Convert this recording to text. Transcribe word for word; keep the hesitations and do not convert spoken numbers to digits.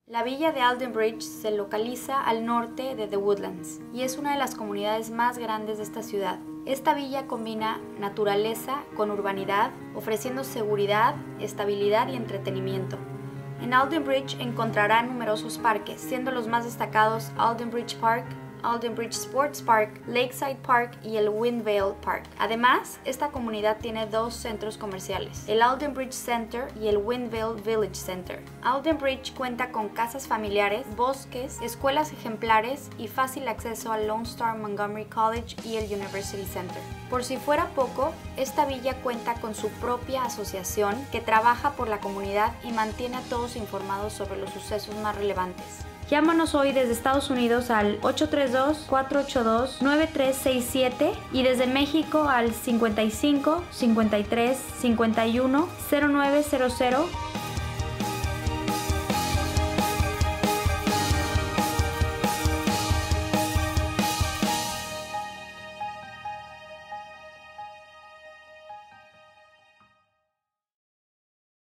La villa de Aldenbridge se localiza al norte de The Woodlands y es una de las comunidades más grandes de esta ciudad. Esta villa combina naturaleza con urbanidad, ofreciendo seguridad, estabilidad y entretenimiento. En Aldenbridge encontrarán numerosos parques, siendo los más destacados Aldenbridge Park, Aldenbridge Sports Park, Lakeside Park y el Windvale Park. Además, esta comunidad tiene dos centros comerciales, el Aldenbridge Center y el Windvale Village Center. Aldenbridge cuenta con casas familiares, bosques, escuelas ejemplares y fácil acceso al Lone Star Montgomery College y el University Center. Por si fuera poco, esta villa cuenta con su propia asociación que trabaja por la comunidad y mantiene a todos informados sobre los sucesos más relevantes. Llámanos hoy desde Estados Unidos al ocho tres dos, cuatro ocho dos, nueve tres seis siete y desde México al cincuenta y cinco, cincuenta y tres, cincuenta y uno, cero nueve cero cero.